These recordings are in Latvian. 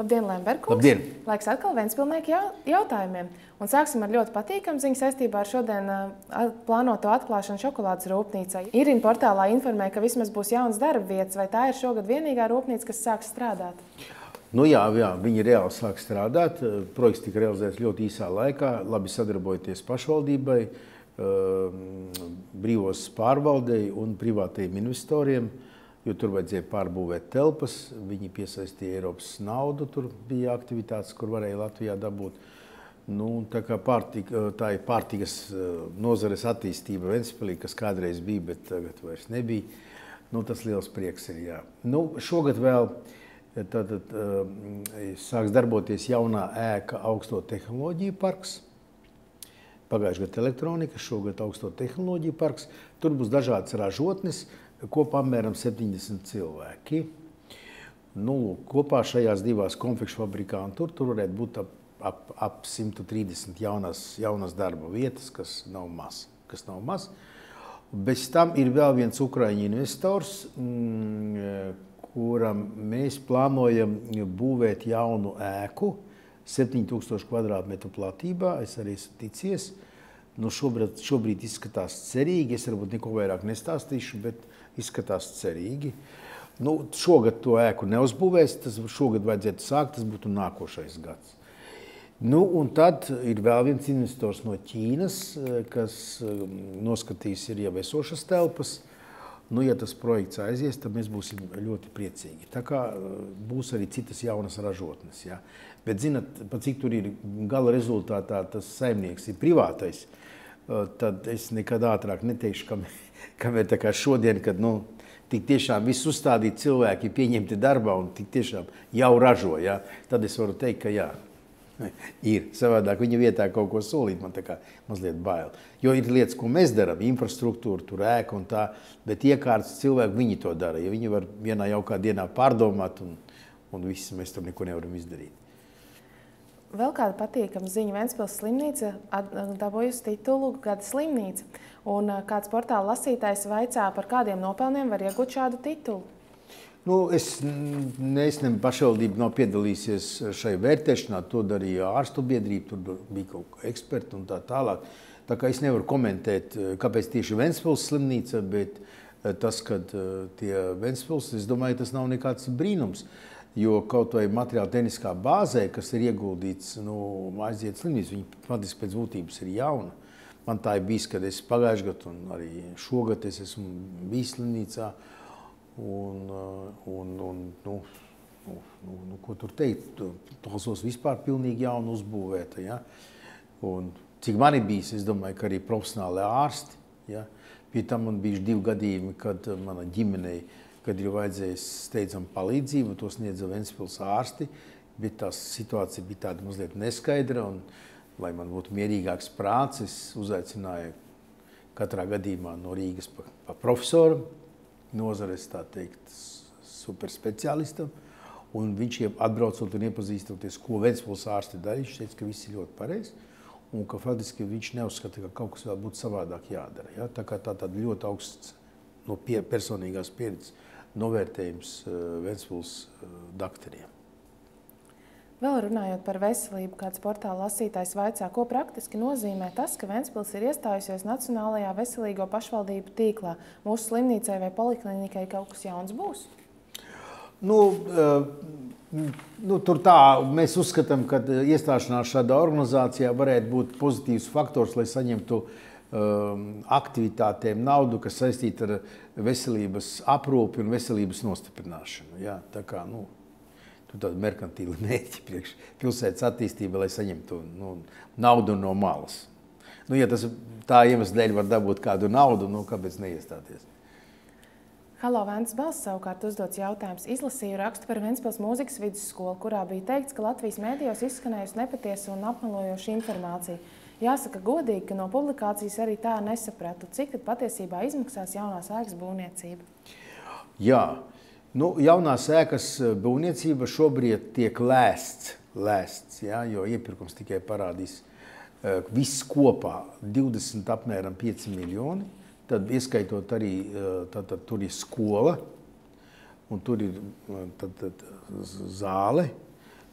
Labdien, Lemberkungs! Labdien! Laiks atkal Ventspilnieku jautājumiem. Un sāksim ar ļoti patīkamu ziņu saistībā ar šodien plānoto atklāšanu šokolādes rūpnīcai. Irina portālā informē, ka vismaz būs jaunas darba vietas, vai tā ir šogad vienīgā rūpnīca, kas sāks strādāt? Nu jā, viņi reāli sāk strādāt. Projekts tika realizēts ļoti īsā laikā, labi sadarbojoties pašvaldībai, brīvos pārvaldei un privātajiem investoriem, jo tur vajadzēja pārbūvēt telpas. Viņi piesaistīja Eiropas naudu, tur bija aktivitātes, kur varēja Latvijā dabūt. Nu, tā ir pārtikas nozares attīstība Ventspilī, kas kādreiz bija, bet tagad vairs nebija. Nu, tas liels prieks ir, jā. Nu, šogad vēl sāks darboties jaunā ēka augsto tehnoloģiju parks. Pagājušajā gadā elektronika, šogad augsto tehnoloģiju parks. Tur būs dažādas ražotnes, kopā apmēram 70 cilvēki. Nu, kopā šajās divās konfekšu fabrikā un tur varētu būt ap 130 jaunas darba vietas, kas nav maz. Bez tam ir vēl viens ukraiņu investors, kuram mēs plānojam būvēt jaunu ēku, 7000 kvadrātmetru platībā. Es arī esmu ticies. Nu, šobrīd izskatās cerīgi. Es varbūt neko vairāk nestāstīšu, bet izskatās cerīgi. Nu, šogad to ēku neuzbūvēs. Šogad vajadzētu sākt, tas būtu nākošais gads. Nu, un tad ir vēl viens investors no Ķīnas, kas noskatīs ir jau esošas telpas. Nu, ja tas projekts aizies, tad mēs būsim ļoti priecīgi. Tā kā būs arī citas jaunas ražotnes. Ja? Bet, zinat, pat cik tur ir gala rezultātā tas saimnieks ir privātais, tad es nekad ātrāk neteikšu, kamēr tā kā šodien, kad tik tiešām viss uzstādīt cilvēki pieņemti darbā un tik tiešām jau ražo, ja? Tad es varu teikt, ka jā. Ir savādāk viņa vietā kaut ko solīt, man tā kā mazliet bail. Jo ir lietas, ko mēs darām, infrastruktūra, tur ēka un tā, bet iekārtas cilvēki, viņi to dara. Ja viņi var vienā jaukā dienā pārdomāt un viss, mēs tur neko nevaram izdarīt. Vēl kāda patīkama ziņa. Ventspils slimnīca dabūjusi titulu Gada slimnīca. Un kāds portāla lasītājs vaicā, par kādiem nopelniem var iegūt šādu titulu? Nu, es pašvaldība nav piedalīsies šai vērtēšanā, to darīja ārstu biedrība, tur bija kaut kā eksperti un tā tālāk. Tā kā es nevaru komentēt, kāpēc tieši Ventspils slimnīca, bet tas, kad tie Ventspils, es domāju, tas nav nekāds brīnums, jo kaut vai materiāla tehniskā bāzē, kas ir ieguldīts, aiziet slimnīca, viņa faktiski pēc būtības ir jauna. Man tā ir bijis, kad es pagājušajā gadā un arī šogad es esmu bijis slimnīcā. Ko tur teikt, tos vispār pilnīgi jaunu uzbūvēta. Ja? Un cik man ir bijis, es domāju, ka arī profesionāli ārsti. Ja? Pie tam man bijuši 2 gadījumi, kad mana ģimenei, kad ir vajadzējis steidzam palīdzību, to sniedza Ventspils ārsti, bet tā situācija bija tāda mazliet neskaidra, un lai man būtu mierīgāks prāts, es uzaicināju katrā gadījumā no Rīgas pa profesoram, nozares, tā teikt, superspeciālistam, un viņš atbraucot un iepazīstoties, ko Ventspils ārsti darīja, viņš teica, ka viss ir ļoti pareizi, un ka faktiski viņš neuzskata, ka kaut kas vēl būtu savādāk jādara. Ja? Tā kā tāda ļoti augsts no personīgās pieredzes novērtējums Ventspils dakteriem. Vēl runājot par veselību, kāds portāla lasītājs vaicā, ko praktiski nozīmē tas, ka Ventspils ir iestājusies Nacionālajā veselīgo pašvaldību tīklā. Mūsu slimnīcai vai poliklinikai kaut kas jauns būs? Tur tā, mēs uzskatām, ka iestāšanās šādā organizācijā varētu būt pozitīvs faktors, lai saņemtu aktivitātēm naudu, kas saistīta ar veselības aprūpi un veselības nostiprināšanu. Ja? Tā kā, tāda merkantīla mērķi priekš pilsētas attīstība, lai saņemtu naudu no malas. Ja tas tā iemesla dēļ var dabūt kādu naudu, kāpēc neiestāties? Halo, Ventspils savukārt uzdots jautājums. Izlasīju rakstu par Ventspils mūzikas vidusskolu, kurā bija teikts, ka Latvijas mēdījos izskanējusi nepatiesa un apmelojoša informācija. Jāsaka godīgi, ka no publikācijas arī tā nesapratu. Cik tad patiesībā izmaksās jaunās ēkas būvniecība? Jā. Jaunās ēkas būvniecība šobrīd tiek lēsts, ja, jo iepirkums tikai parādīs viss kopā 20 apmēram 5 miljoni, tad ieskaitot arī, tur ir skola, un tur ir zāle,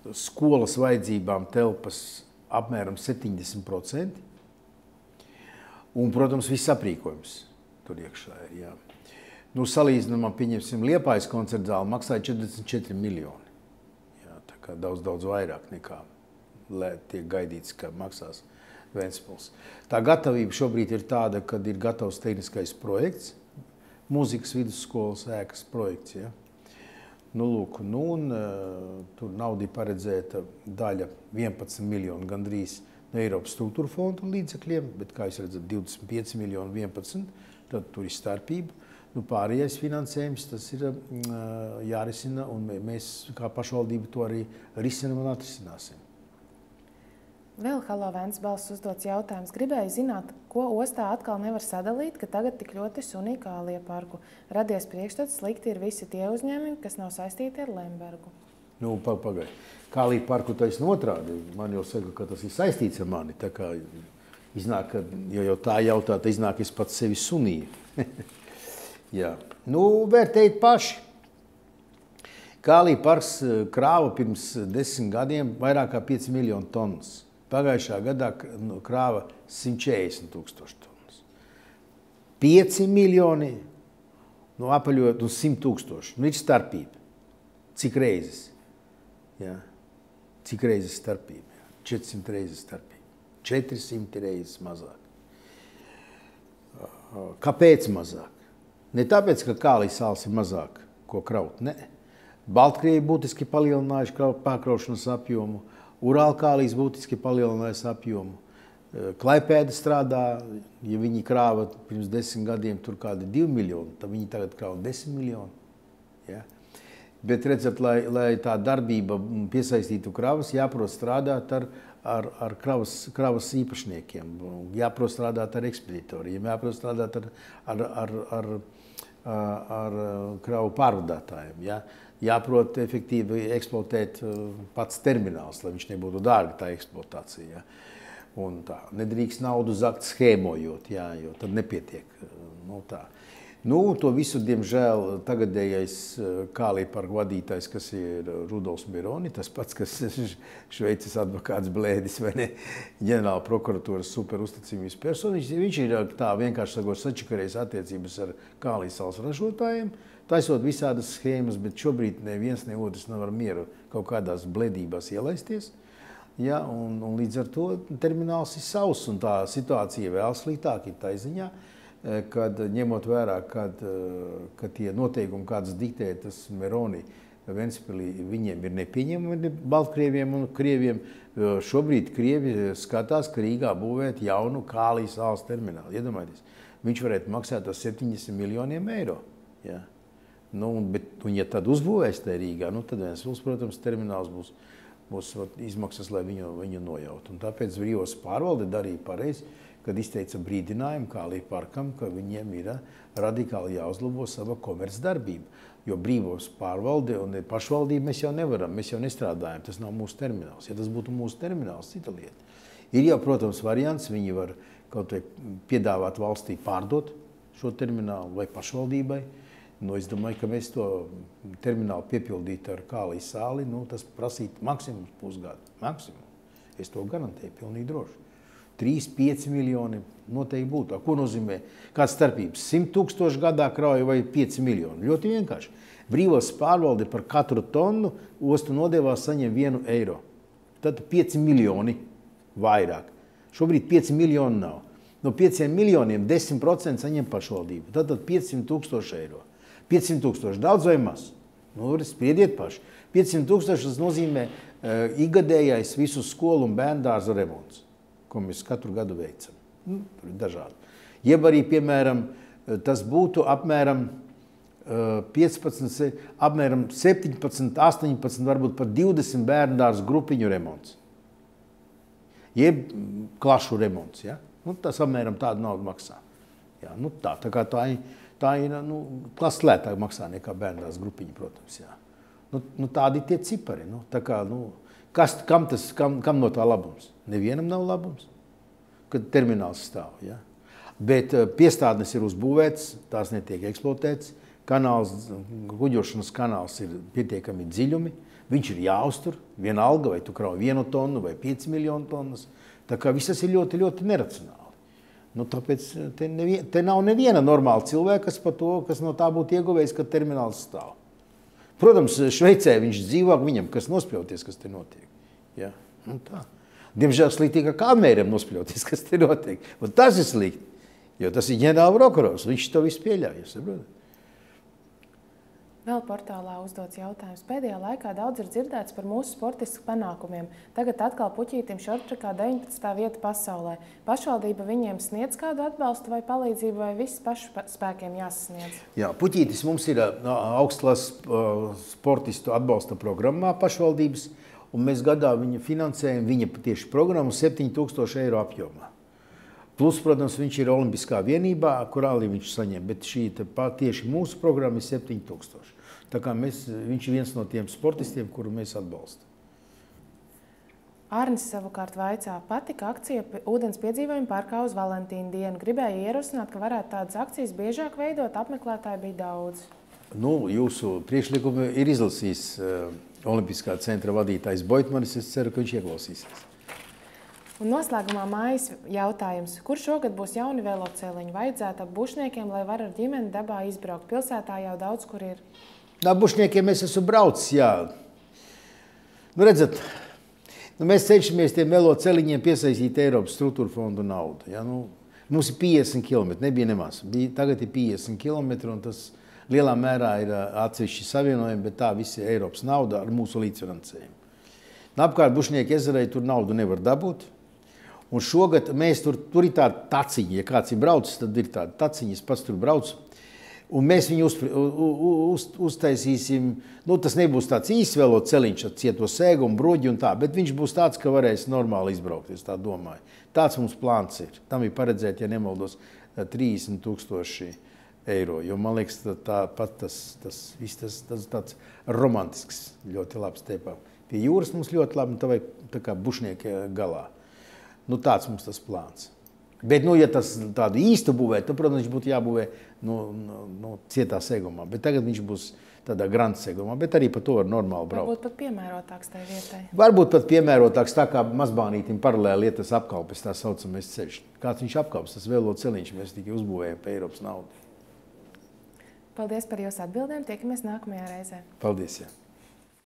skolas vajadzībām telpas apmēram 70%. Un, protams, viss aprīkojums tur iekšā ir. Jā. Nu, salīdzinājumā, pieņemsim, Liepājas koncerta zāle maksāja 44 miljoni. Jā, tā kā daudz vairāk nekā tiek gaidīts, ka maksās Ventspils. Tā gatavība šobrīd ir tāda, kad ir gatavs tehniskais projekts, mūzikas vidusskolas ēkas projekts. Ja? Nu, lūk, tur nauda ir paredzēta daļa 11 miljonu gandrīz no Eiropas struktūra fondu līdzekļiem, bet, kā jūs redzat, 25 miljonu 11, tad tur ir starpība. Nu, pārējais finansējums, tas ir jārisina, un mēs kā pašvaldība to arī risinam un atrisināsim. Vēl Halo Ventspils uzdots jautājums. Gribēju zināt, ko ostā atkal nevar sadalīt, ka tagad tik ļoti sunī Kālija parku. Radies priekšstats, slikti ir visi tie uzņēmumi, kas nav saistīti ar Lembergu. Nu, pagaidi. Kālija parku taisn otrādi. Man jau saka, ka tas ir saistīts ar mani. Tā kā iznāk, ja jau tā jautā, tad iznāk, es pats sevi sunīju. Jā. Nu, vērtējiet paši. Kālija parks krāva pirms 10 gadiem vairāk kā 5 miljonu tonnas. Pagājušā gadā krāva 140 tūkstoši tonnas. 5 miljoni, apaļojot 100 tūkstoši. Nu, ir starpība. Cik reizes? Jā. Cik reizes starpība? 400 reizes starpība. 400 reizes mazāk. Kāpēc mazāk? Ne tāpēc, ka Kālijas salas ir mazāk, ko kraut. Ne. Baltkrievi būtiski palielinājuši pārkraušanas apjomu. Urālkālijas būtiski palielinājusi apjomu. Klaipēda strādā, ja viņi krāva pirms 10 gadiem tur kādi 2 miljoni, tad viņi tagad krāva 10 miljoni. Ja? Bet redzat, lai tā darbība piesaistītu kravas, jāprot strādāt ar kravas īpašniekiem, jāprot strādāt ar ekspeditoriem, jāprot strādāt ar kravu pārvadātājiem. Ja? Jāprot efektīvi eksploatēt pats termināls, lai viņš nebūtu dārga tā eksploatācija. Ja? Un tā. Nedrīkst naudu zakt schēmojot, ja? Jo tad nepietiek. Tā. To visu, diemžēl, tagadējais Kālija parka vadītājs, kas ir Rudolfs Mironi, tas pats, kas Šveices advokāts Blēdis vai ne, ģenerāla prokuratūras superuzticamības persona, viņš ir tā vienkārši sakot sačakarējis attiecības ar Kālijas salas ražotājiem, taisot visādas schēmas, bet šobrīd neviens ne otrs nevar mieru kaut kādās bledībās ielaisties. Ja, un līdz ar to termināls ir savs, un tā situācija vēl sliktāk ir tā ziņā, kad ņemot vērā, kad tie noteikumi, kādas diktē tas Meroni Ventspilī, viņiem ir nepieņemami Baltkrieviem un Krieviem. Šobrīd Krievi skatās, ka Rīgā būvēt jaunu Kālijas salas terminālu. Iedomājieties, viņš varētu maksāt 70 miljoniem eiro. Ja. Un ja tad uzbūvēs tajā Rīgā, tad Ventspils, protams, termināls būs izmaksas, lai viņu nojautu. Un tāpēc brīvos pārvalde darīja pareizi, kad izteica brīdinājumu Kālija parkam, ka viņiem ir radikāli jāuzlabo sava komercdarbība. Jo brīvos pārvalde un pašvaldība mēs jau nevaram, mēs jau nestrādājam, tas nav mūsu termināls. Ja tas būtu mūsu termināls, cita lieta. Ir jau, protams, variants, viņi var kaut vai piedāvāt valstī pārdot šo terminālu vai pašvaldībai. Es domāju, ka mēs to terminālu piepildītu ar Kālijas sāli, tas prasītu maksimums pusgadu. Maksimum. Es to garantēju, pilnīgi droši. 3-5 miljoni noteikti būtu. Ko nozīmē? Kāds starpības? 100 tūkstoši gadā krauja vai 5 miljoni? Ļoti vienkārši. Brīvos pārvalde par katru tonu ostu nodevās saņem 1 eiro. Tad 5 miljoni vairāk. Šobrīd 5 miljoni nav. No 5 miljoniem 10% saņem pašvaldība. Tad 500 tūkstoši eiro. 500 tūkstoši daudz vai maz? Spriediet paši. 500 tūkstoši tas nozīmē ikgadējais visu skolu un bērndārza remonts, ko mēs katru gadu veicam. Tur ir dažādi. Jeb arī, piemēram, tas būtu apmēram 17, 18, varbūt pat 20 bērndārza grupiņu remonts. Jeb klašu remonts. Ja? Tas apmēram tādu naudu maksā. Ja? Tā kā tā ir klases lētāk maksā nekā bērndārza grupiņa, protams. Ja? Tādi ir tie cipari. Kam no tā labums? Nevienam nav labums, kad termināls stāv. Ja? Bet piestādnes ir uzbūvētas, tās netiek eksploatētas. Kuģošanas kanāls ir pietiekami dziļumi. Viņš ir jāuztur, vienalga, vai tu krauj 1 tonu vai 5 miljonu tonnas. Tā kā viss tas ir ļoti, ļoti neracionāli. Nu, tāpēc te nav neviena normāla cilvēka, kas no tā būtu ieguvējis, ka termināls stāv. Protams, Šveicē viņš dzīvo, viņam kas nospļauties, kas te notiek. Ja? Nu, tā. Diemžēl sliktīgāk kā apmēram nospļauties, kas te notiek. Un tas ir slikti, jo tas ir ģenerāla prokurors, viņš to visu pieļauj. Vēl portālā uzdots jautājums. Pēdējā laikā daudz ir dzirdēts par mūsu sportistu panākumiem. Tagad atkal puķītim šortrekā 19. vieta pasaulē. Pašvaldība viņiem sniedz kādu atbalstu vai palīdzību, vai viss pašu spēkiem jāsasniedz? Jā, puķītis mums ir augstklās sportistu atbalsta programmā pašvaldības, un mēs gadā viņu finansējam viņa tieši programmu 7000 eiro apjomā. Plus, protams, viņš ir olimpiskā vienībā, kurā arī viņš saņem, bet šī tieši mūsu programma ir 7000. Tā kā viņš ir viens no tiem sportistiem, kuru mēs atbalstam. Arnis savukārt vaicā, patika akcija ūdens piedzīvojuma parkā uz Valentīna dienu. Gribēju ierosināt, ka varētu tādas akcijas biežāk veidot, apmeklētāji bija daudz. Nu, jūsu priekšlikumu ir izlasījis Olimpiskā centra vadītājs Boitmanis. Es ceru, ka viņš ieklausīsies. Un noslēgumā mājas jautājums. Kur šogad būs jauni veloceliņi? Vajadzētu ap Bušniekiem, lai var ar ģimeni dabā izbraukt? Pilsētā jau daudz, kur ir. Ap Bušniekiem mēs esam braucis, jā. Nu, redzat, mēs cenšamies tiem veloceliņiem piesaistīt Eiropas struktūra fondu naudu. Ja? Nu, mums ir 50 km, nebija nemaz. Tagad ir 50 km, un tas lielā mērā ir atsevišķi savienojumi, bet tā visi ir Eiropas nauda ar mūsu līdzfinansējumu. Apkārt Bušnieku ezerei tur naudu nevar dabūt. Un šogad mēs tur ir tāda taciņa, ja kāds ir braucis, tad ir tāda taciņa, es pats tur braucu. Un mēs viņu uztaisīsim, nu tas nebūs tāds īsts veloceliņš ar cieto sēgu un broģi un tā, bet viņš būs tāds, ka varēs normāli izbraukt, es tā domāju. Tāds mums plāns ir. Tam ir paredzēt, ja nemaldos, 30 000 eiro, jo man liekas, tas tāds romantisks, ļoti labs tepā. Pie jūras mums ļoti labi, un tā kā Bušnieka galā. Nu, tāds mums tas plāns. Bet, ja tas tādu īstu būvē, tad, protams, viņš būtu jābūvē cietā segumā. Bet tagad viņš būs tādā granta segumā, bet arī pa to var normāli braukt. Varbūt pat piemērotāks tai vietai. Varbūt pat piemērotāks, tā kā Mazbānītim paralēli iet tas apkalpes, tā saucamais ceļš. Kāds viņš apkalpes, tas veloceliņš, mēs tikai uzbūvējam pa Eiropas naudu. Paldies par jūsu atbildēm, tiekamies nākamajā reizē. Paldies, jā.